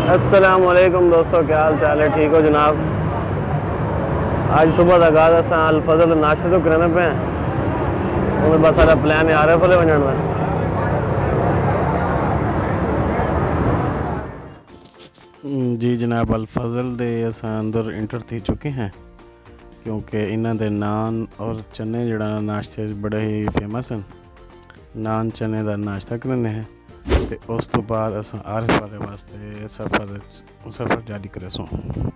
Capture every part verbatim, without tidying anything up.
अस्सलाम वालेकुम दोस्तों, क्या हाल चाल है? ठीक हो जनाब? आज सुबह का गाज अस अल फजल नाश्ते तो करने पे हैं। उन्हें बस सारा प्लान आ रहा है फले वजन में। जी जनाब, अल फजल दे अस अंदर इंटर थी चुके हैं क्योंकि इन्हों दे नान और चने जड़ा नाश्ते बड़े ही फेमस हैं। नान चने का नाश्ता करने हैं तो उस तो बाद अस आरिफ वाले वास्ते सफ़र सफ़र जारी करे सो।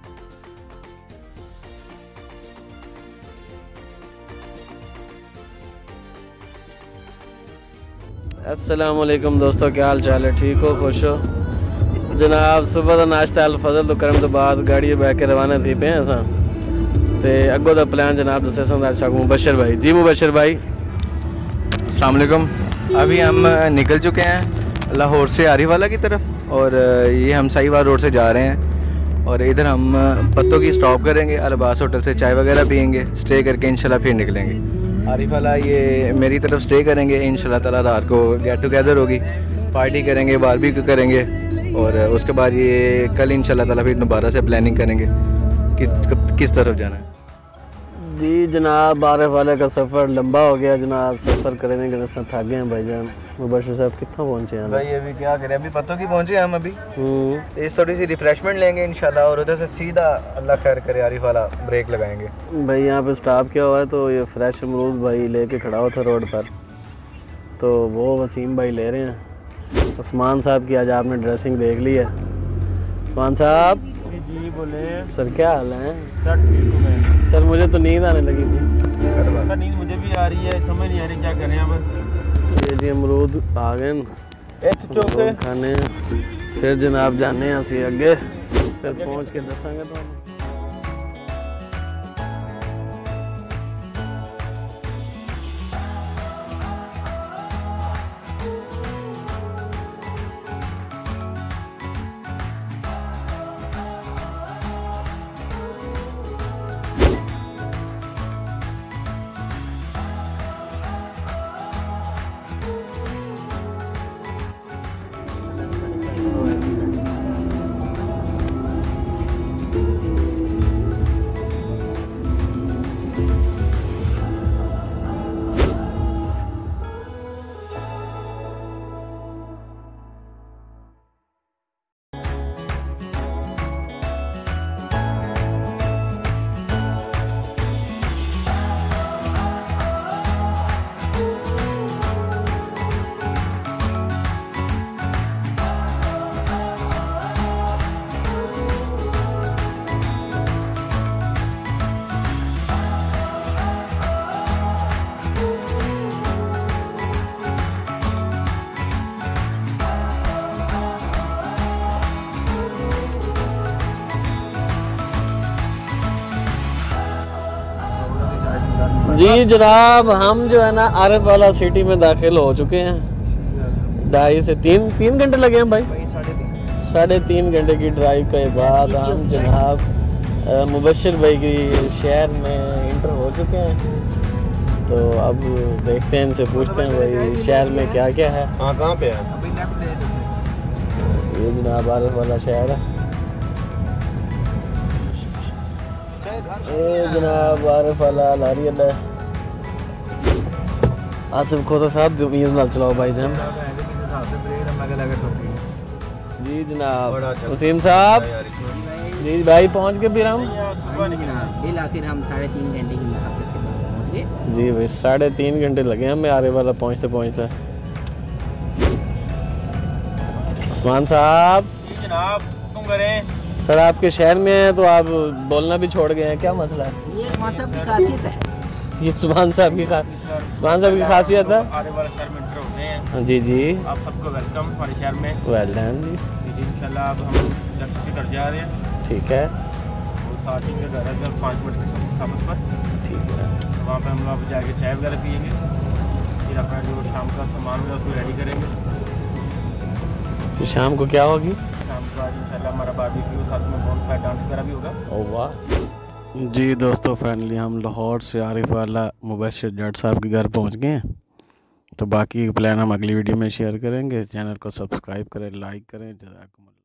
अस्सलाम वालेकुम दोस्तों, क्या हाल चाल है? ठीक हो, खुश हो जनाब? सुबह का नाश्ता अल फजल तो करने तो बाद गाड़ी बह के रवाना थी पे अस ते अगों का प्लान जनाब दसे सन मुबशर भाई। जी मुबशर भाई, अस्सलाम वालेकुम। अभी हम निकल चुके हैं लाहौर से आरिफवाला की तरफ और ये हम साहिवाल रोड से जा रहे हैं और इधर हम पत्तों की स्टॉप करेंगे। अलबास होटल से चाय वगैरह पियेंगे, स्टे करके इंशाल्लाह फिर निकलेंगे आरिफवाला। ये मेरी तरफ स्टे करेंगे इंशाल्लाह ताला। रात को गेट टुगेदर होगी, पार्टी करेंगे, बारबेक्यू करेंगे और उसके बाद ये कल इंशाल्लाह ताला फिर दोबारा से प्लानिंग करेंगे किस किस तरफ जाना है। जी जनाब, आरिफ वाले का सफ़र लंबा हो गया जनाब। सफ़र करने के लिए थक गए हैं भाईजान। मुबशर साहब कितना पहुँचे हैं भाई? अभी क्या करें, अभी पत्तों की पहुँचे हम अभी। इस थोड़ी सी रिफ्रेशमेंट लेंगे इंशाल्लाह और उधर से सीधा अल्लाह खैर करे आरिफवाला ब्रेक लगाएंगे। भाई यहाँ पे स्टॉप किया हुआ है तो ये फ्रेश अमरूद भाई लेके खड़ा हुआ था रोड पर, तो वो वसीम भाई ले रहे हैं। उस्मान साहब की आज आपने ड्रेसिंग देख ली है। उस्मान साहब जी बोले सर, क्या हाल है? सर ठीक हूँ सर मुझे तो नींद आने लगी थी। सर, नींद मुझे भी आ रही है, समझ नहीं आ रही क्या करें अब। ये जी अमरूद आ गए चौके खाने, फिर जनाब जाने हैं असी अगे, फिर पहुँच के दसांगे तो। जी जनाब, हम जो है ना आरिफ वाला सिटी में दाखिल हो चुके हैं। ढाई से तीन तीन घंटे लगे हैं भाई, साढ़े तीन घंटे की ड्राइव के बाद हम जनाब मुबशर भाई की शहर में इंटर हो चुके हैं। तो अब देखते हैं, इनसे पूछते हैं भाई शहर में क्या क्या है। हाँ, कहाँ पे है? ये जनाब आरिफ वाला शहर है। ये जनाब आरिफ वाला लारी है। आसिफ खोसा साहब मीज़ नाल चलाओ भाई जान। जी जनाब वसीम साहब। जी भाई पहुंच गए फिर हम। आखिर हम साढ़े तीन घंटे की मुसाफिर के बाद पहुंच गए। जी भाई साढ़े तीन घंटे लगे हमें आरिफ वाला पहुंचते पहुंचते। उस्मान साहब। जी जनाब, हुक्म करें। सर आपके शहर में है तो आप बोलना भी छोड़ गए हैं, क्या मसला है? ये उस्मान साहब की खासियत है। ये उस्मान साहब की खा उस्मान साहब की खासियत है। आरिफवाला शहर में इंटर होते हैं। जी जी, आप सबको वेलकम हमारे शहर में। वेल डन जी। जी इंशाल्लाह अब हम दस की तरफ जा रहे हैं। ठीक है, और साथ ही घर है पाँच मिनट के सफर पर। ठीक है। तो वहाँ पर हम लोग जाके चाय वगैरह पियेंगे, फिर अपना जो शाम का सामान है उसको रेडी करेंगे। फिर शाम को क्या होगी? शाम को आज इंशाल्लाह हमारा बारबेक्यू साथ में बॉनफायर डांस वगैरह भी होगा। ओ वाह। जी दोस्तों, फाइनली हम लाहौर से आरिफ वाला मुबशर जट साहब के घर पहुंच गए हैं। तो बाकी प्लान हम अगली वीडियो में शेयर करेंगे। चैनल को सब्सक्राइब करें, लाइक करें। जज़ाकुमुल्लाह।